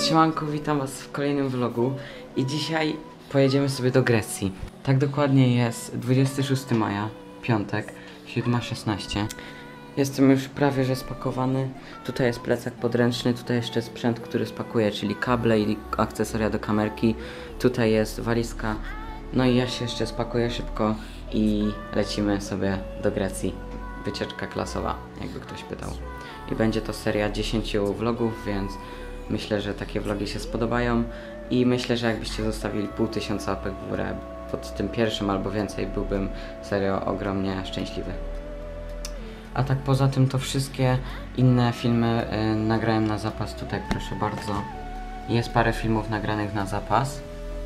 Więc siemanko, witam was w kolejnym vlogu i dzisiaj pojedziemy sobie do Grecji. Tak dokładnie jest 26 maja, piątek, 7:16. Jestem już prawie że spakowany. Tutaj jest plecak podręczny, tutaj jeszcze sprzęt, który spakuję, czyli kable i akcesoria do kamerki. Tutaj jest walizka. No i ja się jeszcze spakuję szybko i lecimy sobie do Grecji. Wycieczka klasowa, jakby ktoś pytał. I będzie to seria 10 vlogów, więc myślę, że takie vlogi się spodobają. I myślę, że jakbyście zostawili 500 łapek w górę pod tym pierwszym albo więcej, byłbym serio ogromnie szczęśliwy. A tak poza tym to wszystkie inne filmy nagrałem na zapas. Tutaj proszę bardzo, jest parę filmów nagranych na zapas.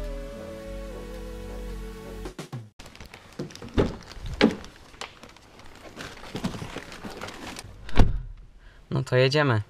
No to jedziemy.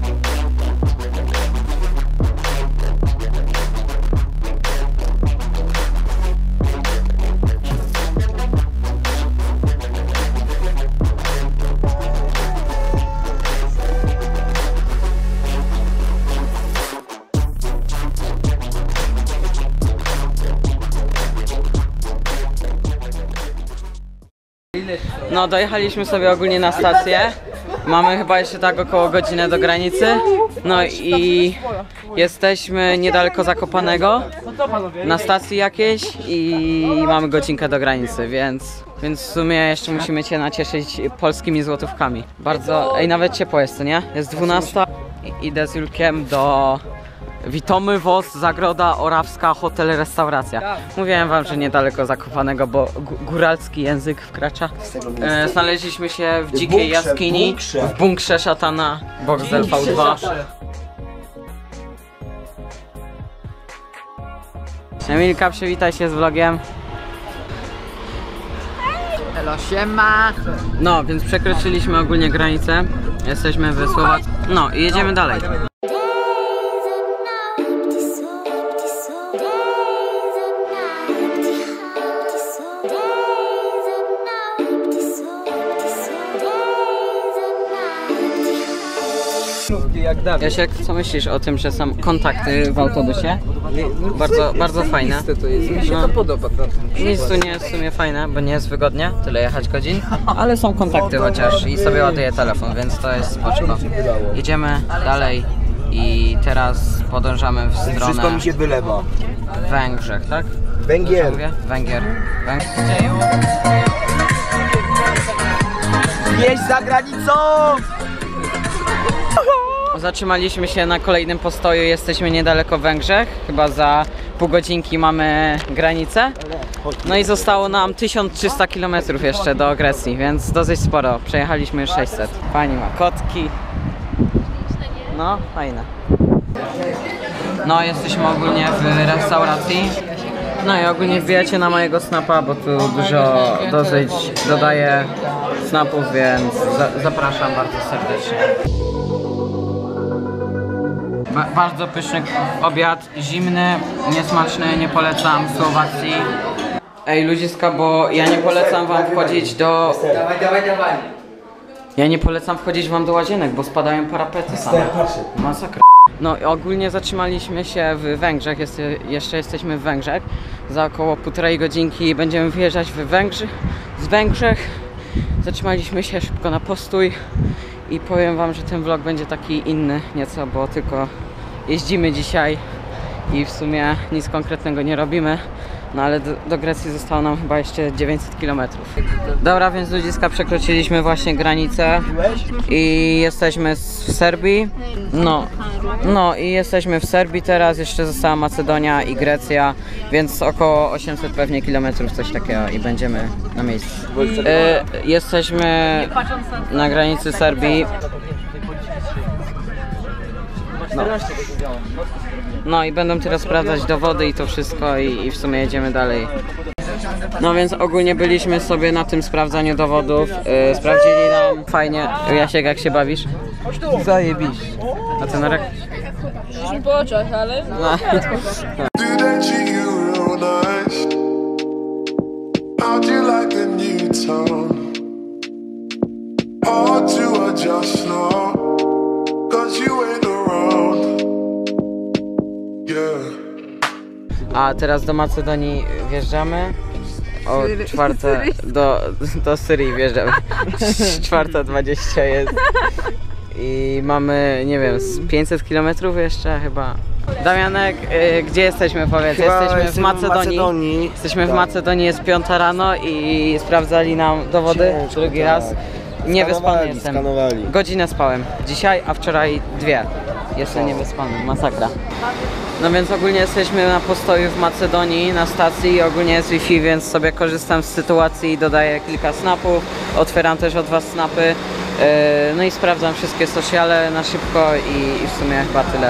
No dojechaliśmy sobie ogólnie na stację. Mamy chyba jeszcze tak około godzinę do granicy. No i jesteśmy niedaleko Zakopanego, na stacji jakiejś i mamy godzinkę do granicy, więc w sumie jeszcze musimy się nacieszyć polskimi złotówkami. Bardzo, nawet ciepło jest, co nie? Jest 12. Idę z Julkiem do Witomy Woz, Zagroda Orawska, hotel, restauracja. Mówiłem wam, że niedaleko Zakopanego, bo góralski język wkracza. Znaleźliśmy się w dzikiej jaskini, w bunkrze szatana, Boxel V2. Emilka, przywitaj się z vlogiem. Elo, siema! No, więc przekroczyliśmy ogólnie granicę. Jesteśmy w Słowacji. No i jedziemy dalej. Jasiek, co myślisz o tym, że są kontakty w autobusie? Bardzo fajne. To jest. Mi się to podoba. Nic tu nie jest w sumie fajne, bo nie jest wygodnie tyle jechać godzin, ale są kontakty chociaż i sobie ładuję telefon, więc to jest spoczko. Jedziemy dalej i teraz podążamy w stronę... Wszystko mi się wylewa. Węgrzech, tak? Węgier. Węgier. Jeźdź za granicą! Zatrzymaliśmy się na kolejnym postoju, jesteśmy niedaleko Węgrzech, chyba za pół godzinki mamy granicę. No i zostało nam 1300 km jeszcze do Grecji, więc dosyć sporo, przejechaliśmy już 600. Pani ma kotki. No, fajne. No, jesteśmy ogólnie w restauracji. No i ogólnie wbijacie na mojego snapa, bo tu dużo dosyć dodaję snapów, więc zapraszam bardzo serdecznie. Bardzo pyszny obiad, zimny, niesmaczny, nie polecam w Słowacji. Ej ludziska, bo ja nie polecam wam wchodzić do... Dawaj. Ja nie polecam wchodzić wam do łazienek, bo spadają parapety same. Masakra. No i ogólnie zatrzymaliśmy się w Węgrzech, jeszcze jesteśmy w Węgrzech. Za około 1,5 godzinki będziemy wyjeżdżać z Węgrzech. Zatrzymaliśmy się szybko na postój. I powiem wam, że ten vlog będzie taki inny nieco, bo tylko jeździmy dzisiaj i w sumie nic konkretnego nie robimy. No ale do Grecji zostało nam chyba jeszcze 900 km. Dobra, więc ludziska, przekroczyliśmy właśnie granicę i jesteśmy w Serbii. No i jesteśmy w Serbii teraz, jeszcze została Macedonia i Grecja, więc około 800 pewnie kilometrów, coś takiego i będziemy na miejscu. Jesteśmy na granicy Serbii. No i będą teraz sprawdzać dowody i to wszystko i w sumie jedziemy dalej. No więc ogólnie byliśmy sobie na tym sprawdzaniu dowodów. Sprawdzili nam fajnie. Jasiek, jak się bawisz? Zajebiście. A ty Norek? Już mi po oczach, ale... No. A teraz do Macedonii wjeżdżamy. O 4 do Syrii wjeżdżamy. 4:20 jest. I mamy, nie wiem, z 500 km jeszcze chyba. Damianek, gdzie jesteśmy, powiedz? Jesteśmy w Macedonii. Jesteśmy w Macedonii, jest 5 rano i sprawdzali nam dowody drugi raz. Niewyspany jestem. Godzinę spałem dzisiaj, a wczoraj 2. Jestem niewyspany, masakra. No więc ogólnie jesteśmy na postoju w Macedonii, na stacji, ogólnie jest Wi-Fi, więc sobie korzystam z sytuacji i dodaję kilka snapów. Otwieram też od was snapy. No i sprawdzam wszystkie sociale na szybko i w sumie chyba tyle.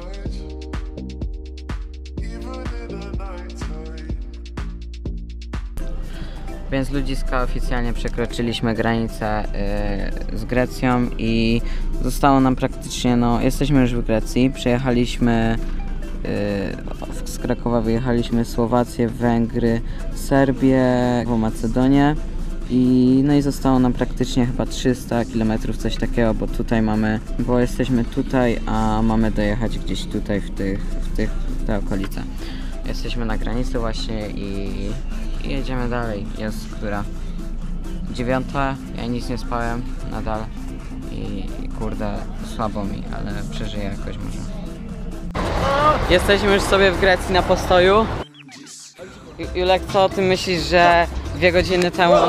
Więc ludziska, oficjalnie przekroczyliśmy granicę z Grecją i zostało nam praktycznie, no jesteśmy już w Grecji, przejechaliśmy z Krakowa wyjechaliśmy Słowację, Węgry, Serbię, Macedonię no i zostało nam praktycznie chyba 300 km, coś takiego, bo tutaj mamy, bo jesteśmy tutaj, a mamy dojechać gdzieś tutaj w te okolice. Jesteśmy na granicy właśnie i jedziemy dalej. Jest która? 9. Ja nic nie spałem nadal i kurde słabo mi, ale przeżyję jakoś może. Jesteśmy już sobie w Grecji na postoju. Julek, co ty myślisz, że 2 godziny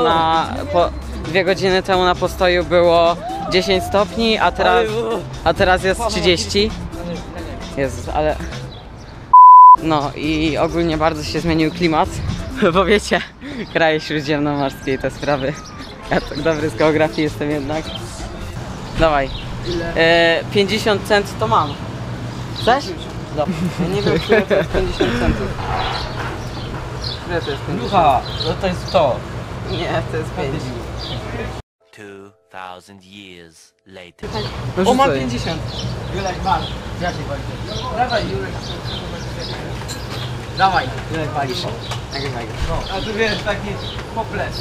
temu na postoju było 10 stopni, a teraz jest 30? Jezus, ale... No i ogólnie bardzo się zmienił klimat, bo wiecie, kraje śródziemnomorskie i te sprawy. Ja tak dobry z geografii jestem jednak. Dawaj. 50 cent to mam. Chcesz? Dobra. Ja nie wiem, które to jest 50 centów. Które to jest 50? No to jest to. Nie, to jest 5. 2000 years later. O, mam 50. Julek, masz. Ja się walczę. Dawaj, Julek. Dawaj, Julek, walisz. Nagrywaj go. No, a tu wiesz, taki poples.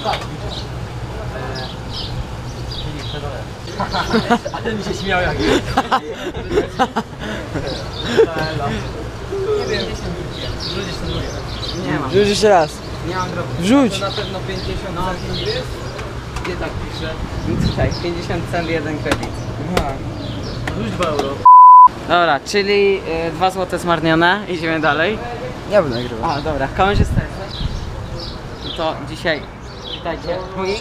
Ale mi się śmiał jak nie wiem, wrzucisz to drugie. Nie mam. Wrzuć jeszcze raz. Nie mam drogi. Wrzuć. To na pewno 50 cent jest. Gdzie tak pisze? Tutaj, 50 cent, 1 kredyt. Wrzuć 2 euro. Dobra, czyli 2 złote zmarnione. Idziemy dalej. Ja będę nagrywał. A, dobra, kamerzysta jesteś? To dzisiaj, witajcie. Mój.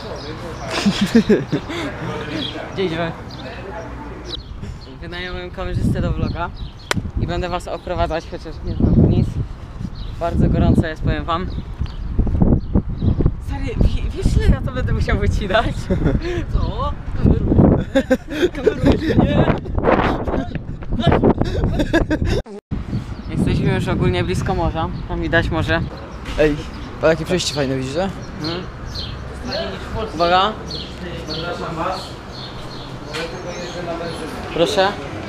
Gdzie idziemy? Wynająłem kamerzystę do vloga i będę was oprowadzać, chociaż nie znam nic. Bardzo gorąco jest, powiem wam. Stary, wiesz ile ja to będę musiał wycinać? Co? Kamerujesz mnie? Jesteśmy już ogólnie blisko morza, tam widać morze. Ej, a jakie przejście fajne widzisz, że? Uwaga. Zapraszam was. Proszę.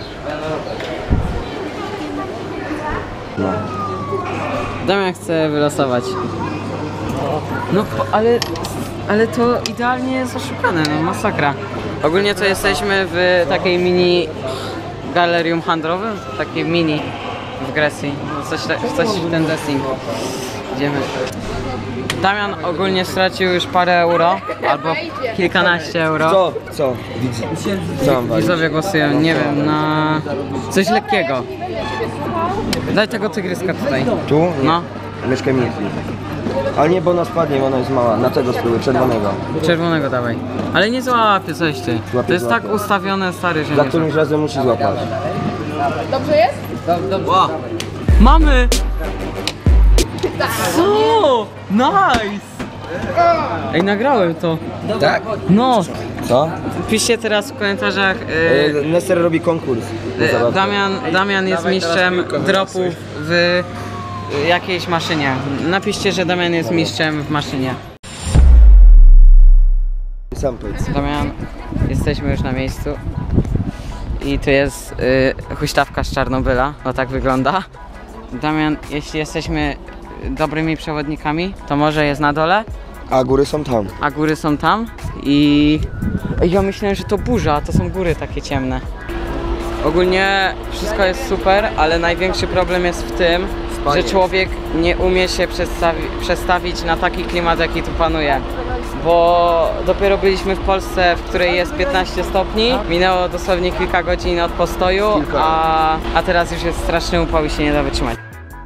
Damian chce wylosować. No ale to idealnie jest oszukane, no masakra. Ogólnie to jesteśmy w takiej mini galerium handlowym, takiej mini w Grecji. Coś w ten desing. Idziemy. Damian ogólnie stracił już parę euro, albo kilkanaście euro. Co? Widzi. Co mam walić? Widzowie głosują, nie wiem, na coś lekkiego. Daj tego tygryska tutaj. Tu? No, Myszkę mi. Ale nie, bo ona spadnie, bo ona jest mała. Na tego spróbuj, czerwonego. czerwonego dawaj. Ale nie złapie coś ty. To jest tak ustawione, stary, że Za nie. którymś razem musi złapać. Dobrze jest? Wow. Mamy! Co? Nice! Ej, nagrałem to. Tak? No, Co? piszcie teraz w komentarzach. Nester robi konkurs. Damian jest mistrzem dropów w jakiejś maszynie. Napiszcie, że Damian jest mistrzem w maszynie. Sam powiedz. Damian, jesteśmy już na miejscu. I tu jest huśtawka z Czarnobyla, no tak wygląda. Damian, jeśli jesteśmy dobrymi przewodnikami, to morze jest na dole, A góry są tam. a góry są tam i ja myślałem, że to burza, a to są góry takie ciemne. Ogólnie wszystko jest super, ale największy problem jest w tym, panie. że człowiek nie umie się przestawić na taki klimat, jaki tu panuje. Bo dopiero byliśmy w Polsce, w której jest 15 stopni. Minęło dosłownie kilka godzin od postoju, a teraz już jest straszny upał i się nie da wytrzymać.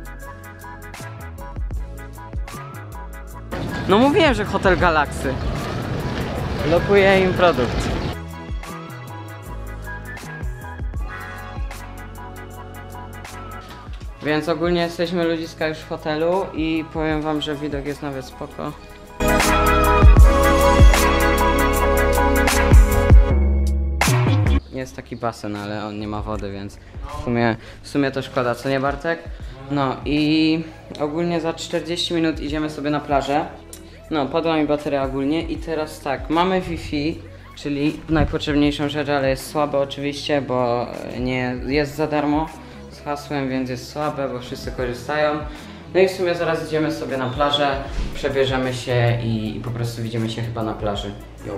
No mówiłem, że Hotel Galaxy. Lokuje im produkt. Więc ogólnie jesteśmy ludziska już w hotelu i powiem wam, że widok jest nawet spoko. Jest taki basen, ale on nie ma wody, więc w sumie to szkoda, co nie Bartek? No i ogólnie za 40 minut idziemy sobie na plażę. No, padła mi bateria ogólnie i teraz tak, mamy Wi-Fi, czyli najpotrzebniejszą rzecz, ale jest słabe oczywiście, bo nie jest za darmo z hasłem, więc jest słabe, bo wszyscy korzystają. No i w sumie zaraz idziemy sobie na plażę, przebierzemy się i po prostu widzimy się chyba na plaży. Yo.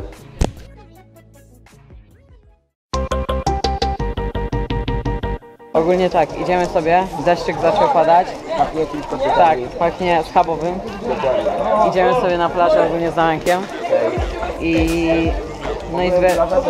Ogólnie tak, idziemy sobie, deszczyk zaczął padać. Pachnie tylko Tak, pachnie schabowym. Idziemy sobie na plażę ogólnie z Damiankiem. No i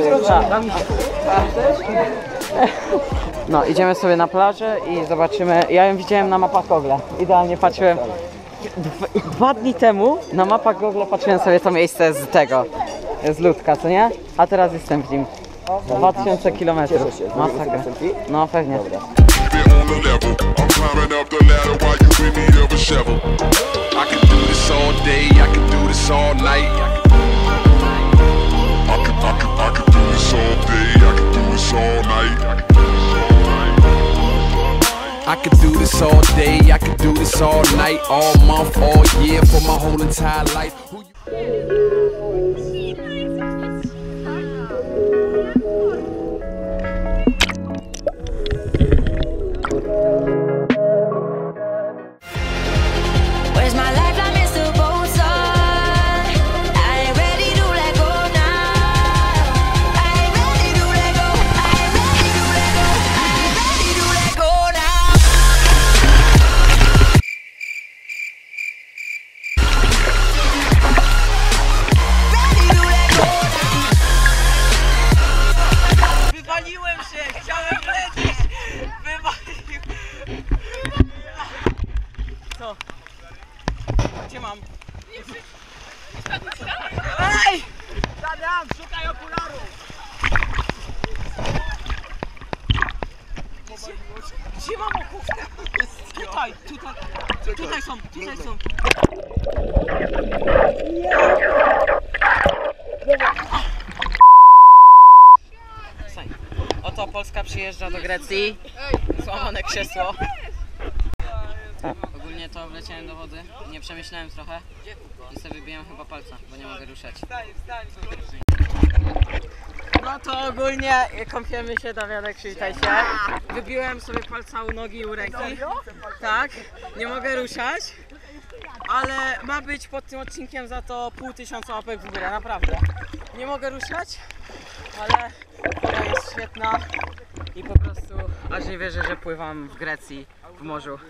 no, idziemy sobie na plażę i zobaczymy. Ja ją widziałem na mapach Google. Idealnie patrzyłem. Dwa dni temu na mapach Google patrzyłem sobie to miejsce z tego. Z Ludka, co nie? A teraz jestem w nim. 2000 km. Masakra. No pewnie. on the level. I'm climbing up the ladder while you in need of a shovel. I can do this all day, I can do this all night. I can do this all day, I can do this all night. I could do this all day, I could do this all night, all month, all year, for my whole entire life. Where's my lifeline, Mr. Boneson? I ain't ready to let go now. I ain't ready to let go. I ain't ready to let go. I ain't ready to let go now. Ready to let go now. Wywaliłem się! Chciałem lecieć! Wywaliłem! Co? Gdzie mam? Ej! Damian, szukaj okularów! Gdzie mam okulary? Tutaj są, tutaj są. Oto Polska przyjeżdża do Grecji. Złamane krzesło. Ogólnie to wleciałem do wody, nie przemyślałem trochę i sobie wybiłem chyba palca, bo nie mogę ruszać. No to ogólnie kąpiemy się, Damianek, przywitaj się. Wybiłem sobie palca u nogi i u ręki. Tak, nie mogę ruszać, ale ma być pod tym odcinkiem za to 500 łapek w górę, naprawdę. Nie mogę ruszać, ale woda jest świetna i po prostu aż nie wierzę, że pływam w Grecji, w morzu.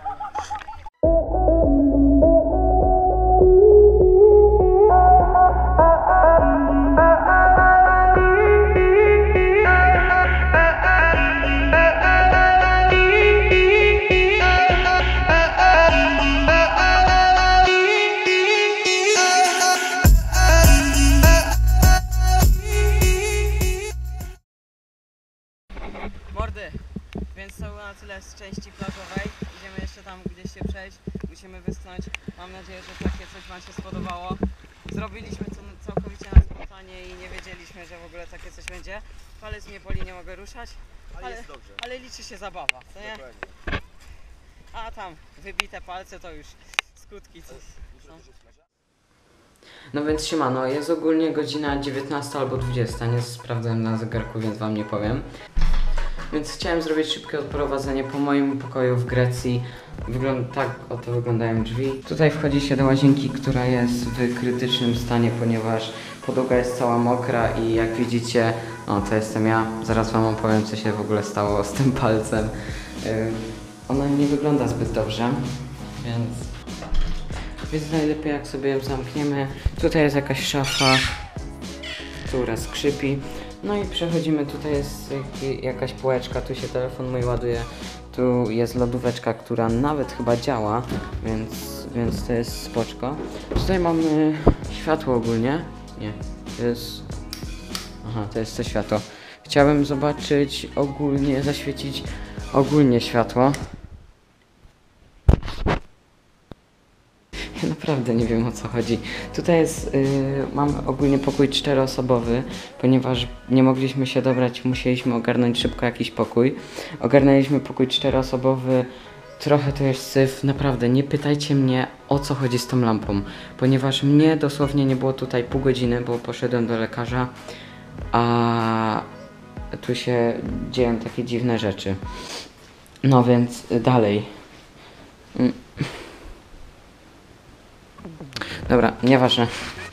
Mordy, więc to było na tyle z części plażowej. Idziemy jeszcze tam gdzieś się przejść, musimy wyschnąć. Mam nadzieję, że takie coś wam się spodobało. Zrobiliśmy to całkowicie na spontanie i nie wiedzieliśmy, że w ogóle takie coś będzie. Palec mnie boli, nie mogę ruszać, ale liczy się zabawa, co nie? A tam wybite palce to już skutki coś są. No więc siemano, jest ogólnie godzina 19 albo 20, nie sprawdzałem na zegarku, więc wam nie powiem. Więc chciałem zrobić szybkie odprowadzenie po moim pokoju w Grecji. Tak oto wyglądają drzwi. Tutaj wchodzi się do łazienki, która jest w krytycznym stanie, ponieważ podłoga jest cała mokra i jak widzicie, to jestem ja. Zaraz wam opowiem, co się w ogóle stało z tym palcem. ona nie wygląda zbyt dobrze, więc najlepiej jak sobie ją zamkniemy. Tutaj jest jakaś szafa, która skrzypi. No i przechodzimy, tutaj jest jakaś półeczka, tu się telefon mój ładuje. Tu jest lodóweczka, która nawet chyba działa, więc to jest spoczko. Tutaj mamy światło ogólnie. Nie, to jest... Aha, to jest to światło. Chciałbym zobaczyć ogólnie, zaświecić ogólnie światło. Ja naprawdę nie wiem, o co chodzi. Tutaj jest, mamy ogólnie pokój 4-osobowy, ponieważ nie mogliśmy się dobrać, musieliśmy ogarnąć szybko jakiś pokój. Ogarnęliśmy pokój 4-osobowy, trochę to jest syf, naprawdę nie pytajcie mnie, o co chodzi z tą lampą, ponieważ mnie dosłownie nie było tutaj pół godziny, bo poszedłem do lekarza, a tu się dzieją takie dziwne rzeczy. No więc dalej. Dobra, nieważne.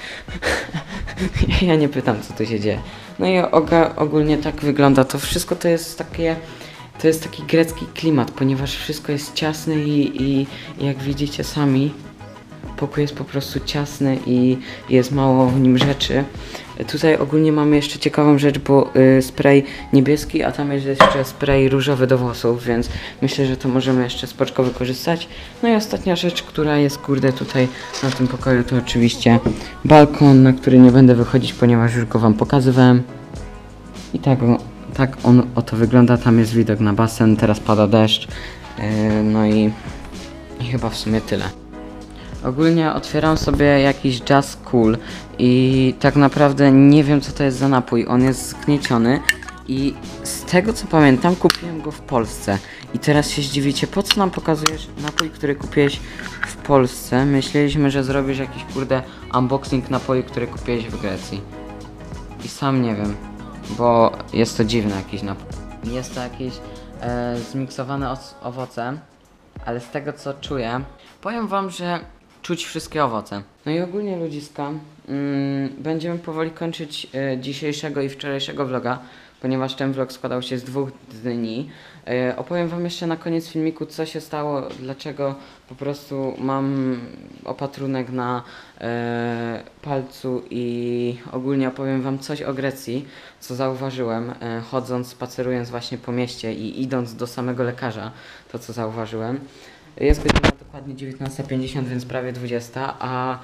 Ja nie pytam, co tu się dzieje. No i ogólnie tak wygląda to wszystko. To jest taki grecki klimat, ponieważ wszystko jest ciasne i jak widzicie sami, pokój jest po prostu ciasny i jest mało w nim rzeczy. Tutaj ogólnie mamy jeszcze ciekawą rzecz, bo spray niebieski, a tam jest jeszcze spray różowy do włosów, więc myślę, że to możemy jeszcze spoczko wykorzystać. No i ostatnia rzecz, która jest kurde tutaj na tym pokoju, to oczywiście balkon, na który nie będę wychodzić, ponieważ już go wam pokazywałem. I tak on oto wygląda, tam jest widok na basen, teraz pada deszcz, no i chyba w sumie tyle. Ogólnie otwieram sobie jakiś Jazz Cool i tak naprawdę nie wiem, co to jest za napój. On jest zgnieciony i z tego co pamiętam kupiłem go w Polsce. I teraz się zdziwicie, po co nam pokazujesz napój, który kupiłeś w Polsce? Myśleliśmy, że zrobisz jakiś kurde unboxing napoju, który kupiłeś w Grecji. I sam nie wiem, bo jest to dziwny jakiś napój. Jest to jakieś zmiksowane owoce, ale z tego co czuję, powiem wam, że czuć wszystkie owoce. No i ogólnie ludziska, będziemy powoli kończyć dzisiejszego i wczorajszego vloga, ponieważ ten vlog składał się z 2 dni. Opowiem wam jeszcze na koniec filmiku, co się stało, dlaczego po prostu mam opatrunek na palcu i ogólnie opowiem wam coś o Grecji, co zauważyłem, chodząc, spacerując właśnie po mieście i idąc do samego lekarza, to co zauważyłem. Jest godzina dokładnie 19:50, więc prawie 20, a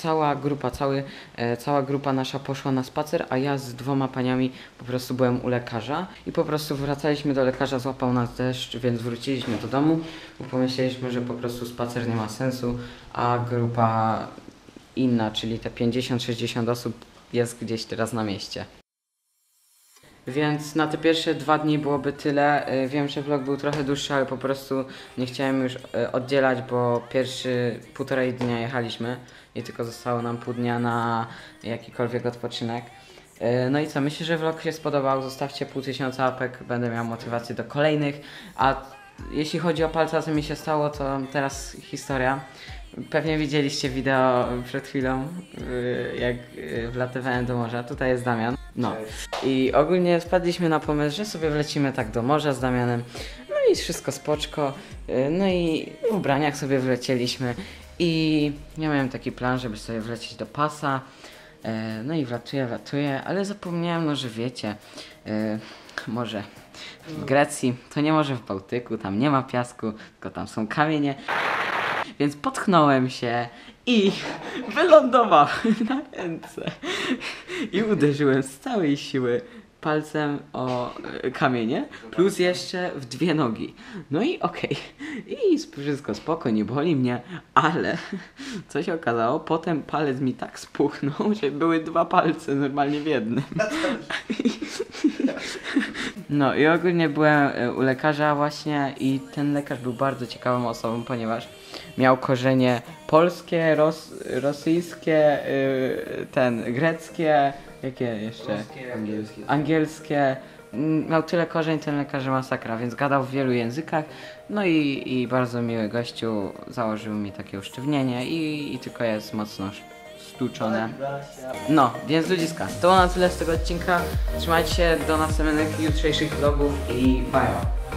cała grupa nasza poszła na spacer, a ja z 2 paniami po prostu byłem u lekarza i po prostu wracaliśmy do lekarza, złapał nas deszcz, więc wróciliśmy do domu, bo pomyśleliśmy, że po prostu spacer nie ma sensu, a grupa inna, czyli te 50-60 osób jest gdzieś teraz na mieście. Więc na te pierwsze 2 dni byłoby tyle. Wiem, że vlog był trochę dłuższy, ale po prostu nie chciałem już oddzielać, bo pierwszy 1,5 dnia jechaliśmy i tylko zostało nam pół dnia na jakikolwiek odpoczynek. No i co, myślę, że vlog się spodobał. Zostawcie 500 łapek, będę miał motywację do kolejnych. A jeśli chodzi o palca, co mi się stało, to teraz historia. Pewnie widzieliście wideo przed chwilą, jak wlatywałem do morza. Tutaj jest Damian. No i ogólnie spadliśmy na pomysł, że sobie wlecimy tak do morza z Damianem. No i wszystko spoczko. No i w ubraniach sobie wlecieliśmy. I ja miałem taki plan, żeby sobie wlecieć do pasa. No i wlatuję, ale zapomniałem, no że wiecie, może w Grecji, to nie może w Bałtyku, tam nie ma piasku, tylko tam są kamienie. Więc potknąłem się i wylądowałem na ręce i uderzyłem z całej siły palcem o kamienie, plus jeszcze w 2 nogi. No i okej. I wszystko spoko, nie boli mnie, ale co się okazało, potem palec mi tak spuchnął, że były 2 palce normalnie w jednym. No i ogólnie byłem u lekarza właśnie i ten lekarz był bardzo ciekawą osobą, ponieważ miał korzenie polskie, rosyjskie, greckie, jakie jeszcze? Angielskie. Miał tyle korzeń ten lekarz, że masakra, więc gadał w wielu językach. No i bardzo miły gościu, założył mi takie usztywnienie i tylko jest mocno stłuczone. No, więc ludziska, to było na tyle z tego odcinka. Trzymajcie się do następnych jutrzejszych vlogów i bye.